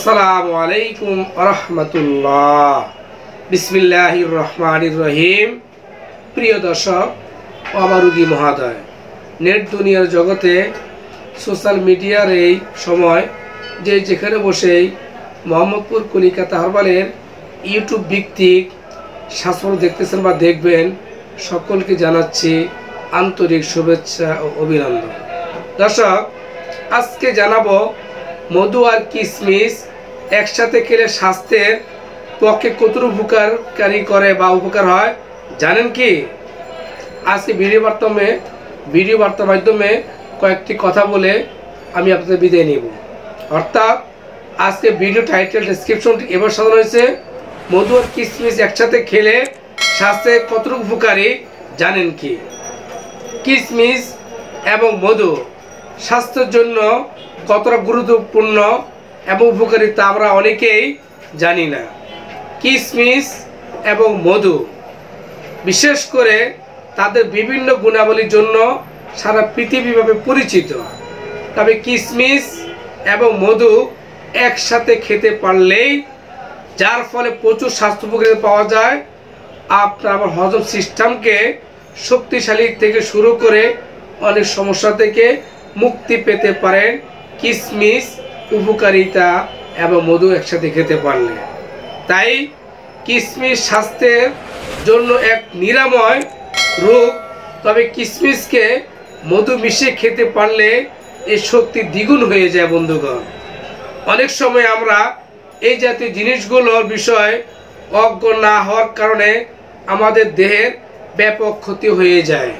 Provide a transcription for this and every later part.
আসসালামু আলাইকুম রাহমাতুল্লাহ। বিসমিল্লাহির রহমানির রহিম। প্রিয় দর্শক ও আমার রোগী মহোদয়, নেট দুনিয়ার জগতে সোশ্যাল মিডিয়ার এই সময় যে যেখানে বসেই মোহাম্মদপুর কলিকাতা হারবালের ইউটিউব ভিত্তিক স্বাস্থ্য দেখতেছেন বা দেখবেন, সকলকে জানাচ্ছি আন্তরিক শুভেচ্ছা ও অভিনন্দন। দর্শক, আজকে জানাবো মধু আর কিশমিশ একসাথে খেলে স্বাস্থ্যের পক্ষে কতটুকু উপকারী করে বা উপকার হয় জানেন কি? আজকে ভিডিও বার্তার মাধ্যমে কয়েকটি কথা বলে আমি আপনাদের বিদায় নিব। অর্থাৎ আজকে ভিডিও টাইটেল ডেসক্রিপশনটি এবার সাজানো হয়েছে মধু আর কিশমিশ একসাথে খেলে স্বাস্থ্যের কতটুকু উপকারী জানেন কি? কিশমিশ এবং মধু স্বাস্থ্যের জন্য কতটা গুরুত্বপূর্ণ এবং উপকারী তা আমরা অনেকেই জানি না। কিশমিশ এবং মধু বিশেষ করে তাদের বিভিন্ন গুণাবলীর জন্য সারা পৃথিবীভাবে পরিচিত। তবে কিশমিশ এবং মধু একসাথে খেতে পারলেই যার ফলে প্রচুর স্বাস্থ্য উপকারিতা পাওয়া যায়। আপনার আমার হজম সিস্টেমকে শক্তিশালী থেকে শুরু করে অনেক সমস্যা থেকে মুক্তি পেতে পারেন কিশমিশ উপকারিতা এবং মধু একসাথে খেতে পারলে। তাই কিশমিশ স্বাস্থ্যের জন্য এক নিরাময় রোগ। তবে কিশমিশকে মধু মিশিয়ে খেতে পারলে এই শক্তি দ্বিগুণ হয়ে যায়। বন্ধুগণ, অনেক সময় আমরা এই জাতীয় জিনিসগুলোর বিষয়ে অজ্ঞ না হওয়ার কারণে আমাদের দেহের ব্যাপক ক্ষতি হয়ে যায়।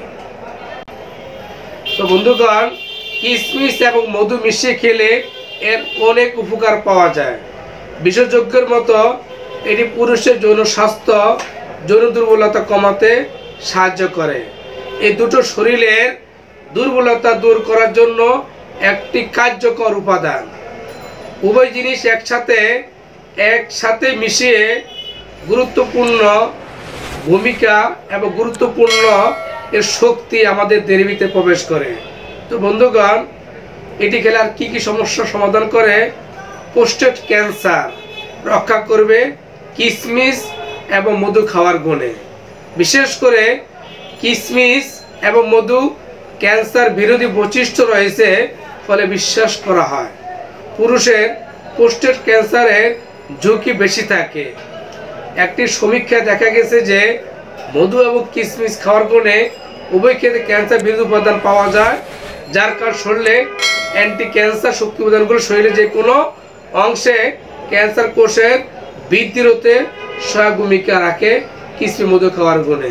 তো বন্ধুগণ, কিশমিশ এবং মধু মিশিয়ে খেলে এর অনেক উপকার পাওয়া যায়। বিশেষজ্ঞের মতো এটি পুরুষের যৌন স্বাস্থ্য, যৌন দুর্বলতা কমাতে সাহায্য করে। এই দুটো শরীরের দুর্বলতা দূর করার জন্য একটি কার্যকর উপাদান। উভয় জিনিস একসাথে মিশিয়ে গুরুত্বপূর্ণ ভূমিকা এবং গুরুত্বপূর্ণ এর শক্তি আমাদের দেহের ভিতরে প্রবেশ করে। তো বন্ধুগণ, এটি খেলে আর কি সমস্যার সমাধান করে? প্রোস্টেট ক্যান্সার রক্ষা করবে কিশমিশ এবং মধু খাওয়ার গুণে। বিশেষ করে কিশমিশ এবং মধু ক্যান্সার বিরোধী বৈশিষ্ট্য রয়েছে ফলে বিশ্বাস করা হয় পুরুষের প্রোস্টেট ক্যান্সারের ঝুঁকি বেশি থাকে। একটি সমীক্ষায় দেখা গেছে যে মধু এবং কিশমিশ খাওয়ার গুণে উভয় ক্ষেত্রে ক্যান্সার বিরোধী উপাদান পাওয়া যায়, যার কারণে শরীরে অ্যান্টি ক্যান্সার শক্তি উপাদানগুলো শরীরে যে কোনো অংশে ক্যান্সার কোষের বৃদ্ধি হতে সহায়ক ভূমিকা রাখে কিশমিশ মধু খাওয়ার গুণে।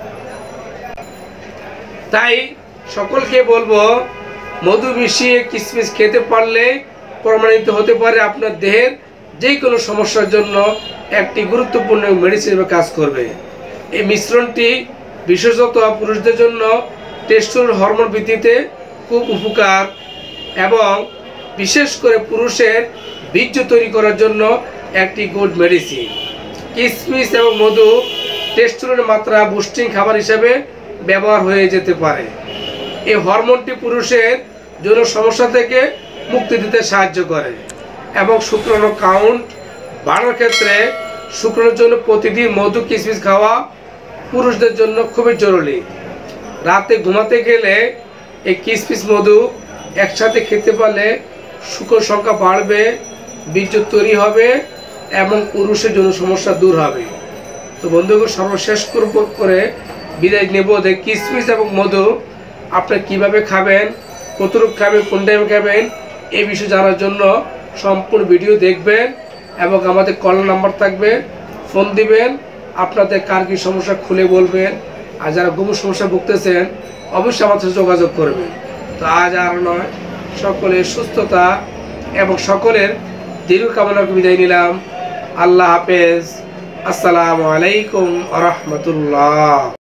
তাই সকলকে বলবো, মধু মিশিয়ে কিশমিশ খেতে পারলে প্রমাণিত হতে পারে আপনার দেহের যে কোনো সমস্যার জন্য একটি গুরুত্বপূর্ণ মেডিসিন হিসেবে কাজ করবে। এই মিশ্রণটি বিশেষত পুরুষদের জন্য টেস্টোস্টেরন হরমোন বৃদ্ধিতে খুব উপকার এবং বিশেষ করে পুরুষের বীর্য তৈরি করার জন্য একটি গুড মেডিসিন। কিশমিশ এবং মধু টেস্টোস্টেরনের মাত্রা বুস্টিং খাবার হিসেবে ব্যবহার হয়ে যেতে পারে। এই হরমোনটি পুরুষের যৌন সমস্যা থেকে মুক্তি দিতে সাহায্য করে এবং শুক্রাণু কাউন্ট বাড়ানোর ক্ষেত্রে শুক্রাণুর জন্য প্রতিদিন মধু কিশমিশ খাওয়া পুরুষদের জন্য খুবই জরুরি। রাতে ঘুমাতে গেলে এই কিশমিশ মধু একসাথে খেতে পারলে শুক্র সংখ্যা বাড়বে, বীর্য তৈরি হবে এবং পুরুষের জন্য সমস্যা দূর হবে। তো বন্ধুকে সর্বশেষ করে বিদায় নেব যে কিশমিশ এবং মধু আপনি কিভাবে খাবেন, কতটুকু খাবেন, কোন টাইমে খাবেন, এই বিষয়ে জানার জন্য সম্পূর্ণ ভিডিও দেখবেন এবং আমাদের কল নাম্বার থাকবে, ফোন দিবেন, আপনাদের কার কী সমস্যা খুলে বলবেন। আর যারা ঘুম সমস্যা ভুগতেছেন অবশ্যই আমার সাথে যোগাযোগ করবেন। তো আজ আর নয়, সকলের সুস্থতা এবং সকলের দীর্ঘ কামনা বিদায় নিলাম। আল্লাহ হাফেজ। আসসালামু আলাইকুম ওয়া রাহমাতুল্লাহ।